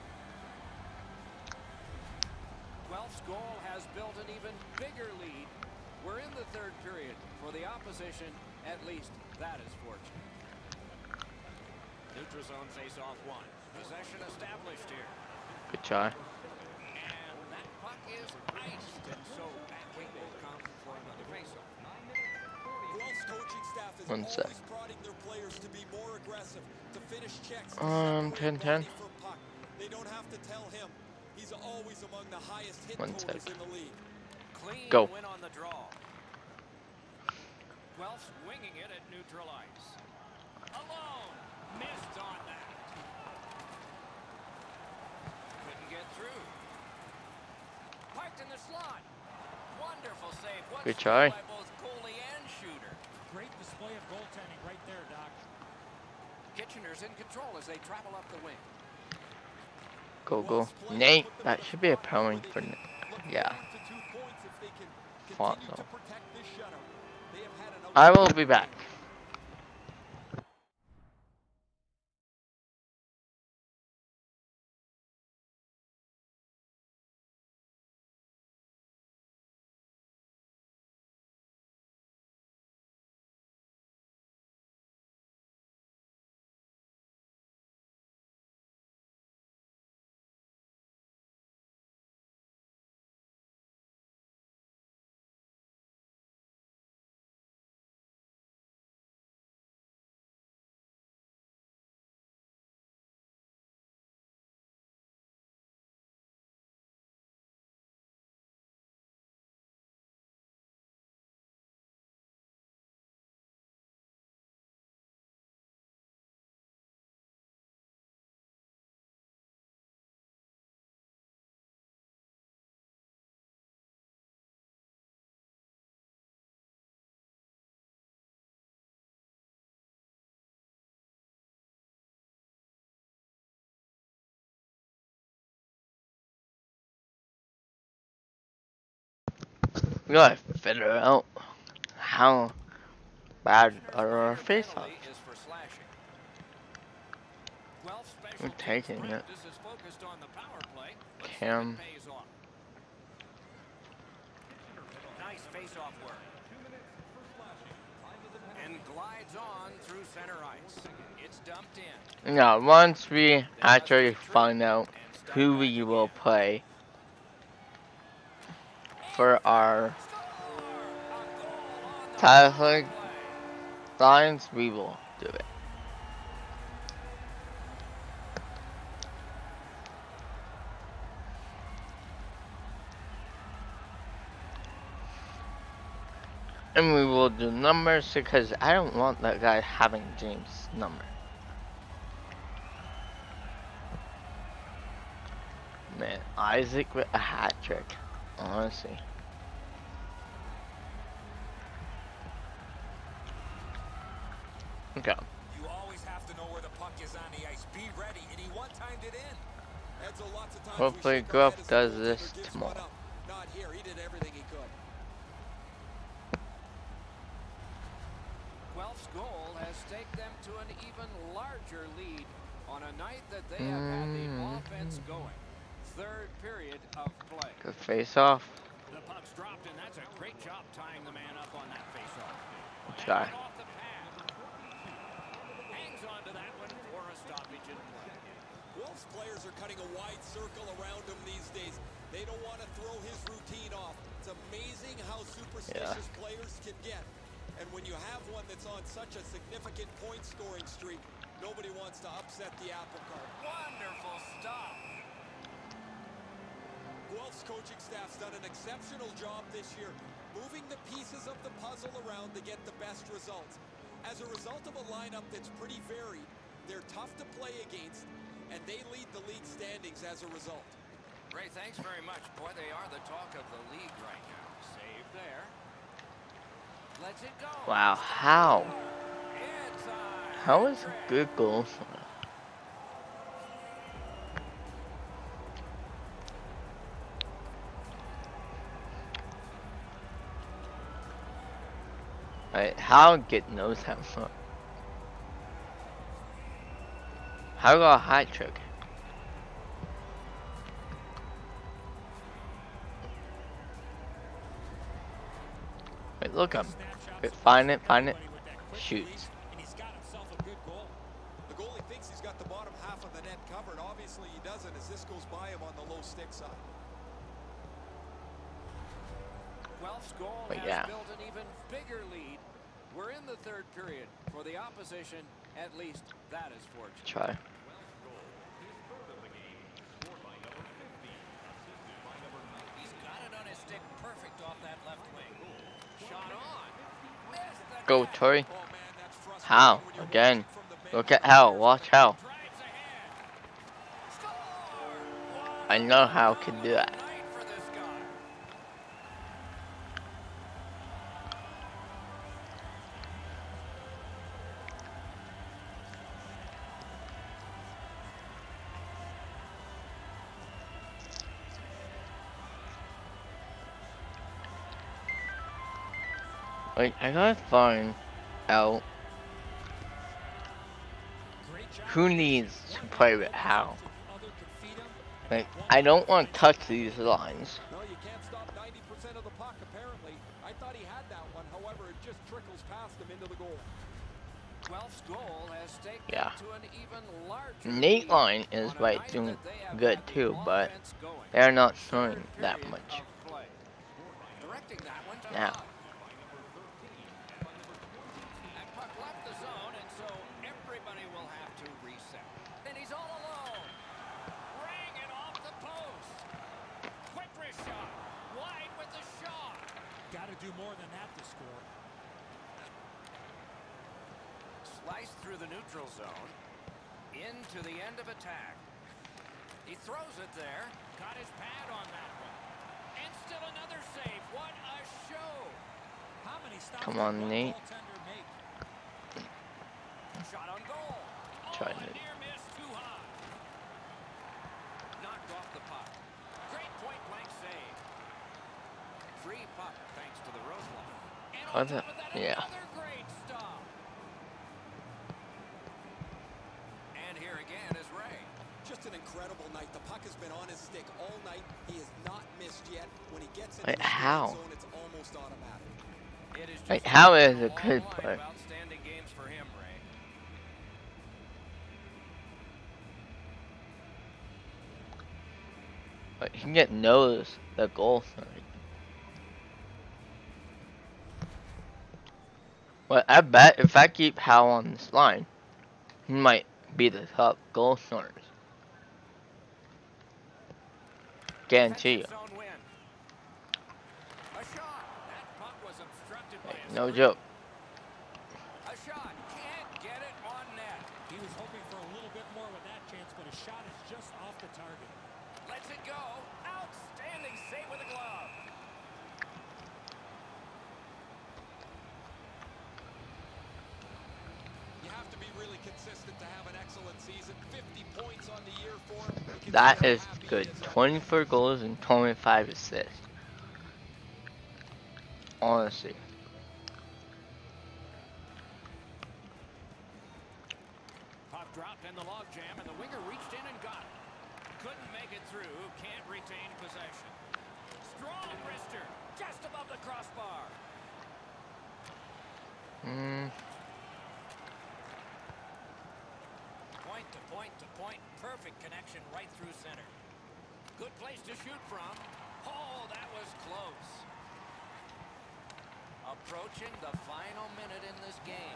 Guelph's goal has built an even bigger lead. We're in the third period. For the opposition, at least that is fortunate. Neutral zone face-off one. Possession established here. Good try. And that puck is iced, and so backing will come for another face-off. Guelph's coaching staff is One always sec. prodding their players to be more aggressive, to finish checks, to Um, separate ten ten. body from puck. They don't have to tell him. He's always among the highest hit One totals sec. in the league. Clean Go. win on the draw. Guelph's winging it at neutral ice. Alone. Missed on that. Couldn't get through. Parked in the slot. Wonderful save. What Good skill try. by both goalie and shooter. Great display of goaltending right there, Doc. Kitchener's in control as they travel up the wing. Go, go. Nate, that should be a penalty for Nate. Yeah. to two points if they can Thought continue so. to protect this shutout. They have had an I will be back. We gotta figure out how bad are our face offs. Penalty is for slashing. Guelph special We're teams taking it. practice is focused on the power play. Let's see if Cam. it pays off. Nice face-off work. And glides on through center ice. It's dumped in. Now, once we actually find out who we will play for our Catholic Science, we will do it. And we will do numbers because I don't want that guy having James' number. Man, Isaac with a hat trick. Honestly. Okay. You always have to know where the puck is on the ice. Be ready, and he one-timed it in. Edzo, lots of times we Hopefully shake our head Guelph as the does goaltender this gives tomorrow. one up. Not here. He did everything he could. Guelph's goal has staked them to an even larger lead on a night that they have had the Mm. offense going. Third period of play. Good face off. The puck's dropped, and that's a great job tying the man up on that faceoff. Try. And off the pad. Hangs on to that one for a stoppage in play. Wolves players are cutting a wide circle around him these days. They don't want to throw his routine off. It's amazing how superstitious Yeah. players can get. And when you have one that's on such a significant point scoring streak, nobody wants to upset the apple cart. Wonderful stop. Guelph's coaching staff's done an exceptional job this year, moving the pieces of the puzzle around to get the best results. As a result of a lineup that's pretty varied, they're tough to play against, and they lead the league standings as a result. Ray, thanks very much. Boy, they are the talk of the league right now. Save there. Lets it go. Wow, how? It's a How is a hat-trick. good goal? Right, how get knows that much? How got a hat trick? Wait, look him. Wait, find it, find it. Shoots. And he's got himself a good goal. The goalie thinks he's got the bottom half of the net covered. Obviously he doesn't, as this goes by him on the low stick side. Guelph's goal But has yeah. built an even bigger lead. We're in the third period. For the opposition, at least that is fortunate. Try. He's got it on his stick perfect off that left wing. Shot on. Missed the Go, net. Tori. Oh man, that's frustrating How? when you're Again. watching from the bench. Look at how. Watch how. Drives ahead. Score! I know how can do that. Night for this guy. Like, I gotta find out Great job who on this. needs to One play guy with opens how. up so the other can feed him, and Like, that one I guy don't want to finds touch the these open. lines. No, you can't stop ninety percent of the puck, apparently. I thought he had that one. However, it just trickles past him into the goal. Guelph's goal has taken Yeah. them to an even larger Nate lead line is on a right night doing that they have good had the too, but offense going. they're not Third showing that period much. of play. Directing that one to Now, Hug. That puck left the zone, and so everybody will have to reset. And he's all alone. Rang it off the post. Quick wrist shot. Wide with the shot. Got to do more than that to score. Sliced through the neutral zone. Into the end of attack. He throws it there. Got his pad on that one. And still another save. What a show. How many stops come did on, one Nate. goaltender make? Shot on goal. Trying Oh, a to. near miss too high. Knocked off the puck. Great point blank save. Free puck thanks to the road line. And Oh, on the- top of that, yeah. another great stop. And here again is Ray. Just an incredible night. The puck has been on his stick all night. He has not missed yet. When he gets into Wait, the strike how? zone, it's almost automatic. It is just Like, how is a a good long line play? of outstanding games for him, Ray. But he can get nose the goal side. Well, I bet if I keep Hal on this line, he might be the top goal scorers. Guarantee you. Defensive zone win. A shot. That puck was obstructed by a No screen. joke. A shot. Can't get it on net. He was hoping for a little bit more with that chance, but his shot is just off the target. Lets it go. Outstanding save with a glove. You have to be really consistent to have an excellent season. fifty points on the year for him. You can That see how is happy he good. is. twenty-four goals and twenty-five assists. Honestly. Puck dropped in the log jam, and the winger reached in and got it. Couldn't make it through. Can't retain possession. Strong wrister, just above the crossbar. Mm, Point to point to point. Perfect connection right through center. Good place to shoot from. Oh, that was close. Approaching the final minute in this game.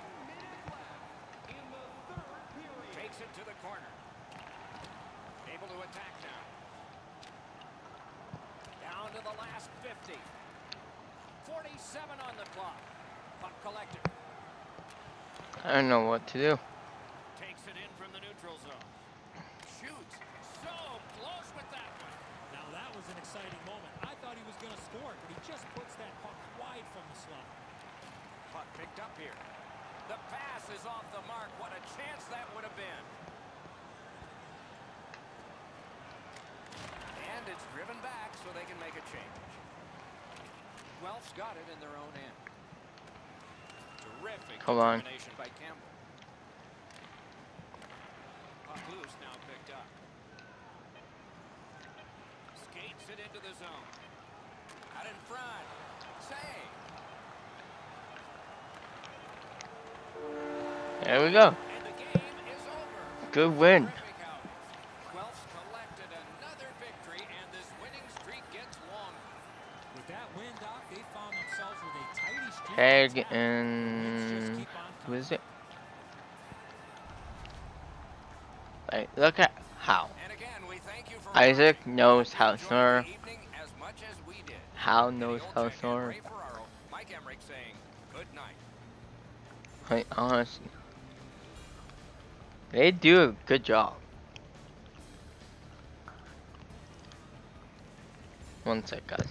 Takes it to the corner. Able to attack now. Down to the last fifty. forty-seven on the clock. Puck collected. I don't know what to do. Takes it in from the neutral zone. Shoots. So close with that one. Now that was an exciting moment. I thought he was going to score, but he just puts that puck wide from the slot. Puck picked up here. The pass is off the mark. What a chance that would have been. And it's driven back so they can make a change. Guelph's got it in their own end. Terrific Come on. determination by Campbell. Puck loose now picked up. Skates it into the zone. Out in front. Save. There we go. And the game is over. Good win. Terrific outing. Guelph's collected another victory, and this winning streak gets longer. With that win, Doc, they found themselves with a tighty streak. Egg on tap. The wins just and keep on who coming. is it? Like, look at how And again, we thank you for Isaac watching. knows Hope you how enjoyed snore. the evening as much as we did. Hal In the knows old how check-in, snore. Ray Ferraro, Mike Emmerich saying good night. Like, honestly, they do a good job. One sec, guys.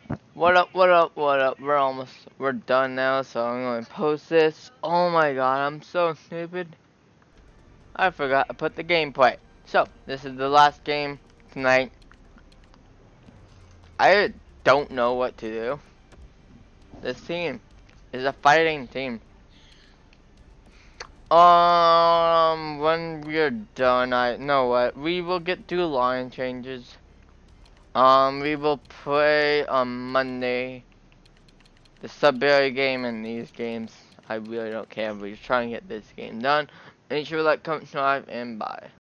What up, what up, what up? We're almost, we're done now, so I'm going to post this. Oh my god, I'm so stupid. I forgot to put the gameplay. So, this is the last game tonight. I don't know what to do. This team is a fighting team. Um, when we're done, I know what, we will get two line changes. Um, we will play on Monday. The Sudbury game and these games, I really don't care. We're just trying to get this game done. Make sure to like, comment, subscribe, and bye.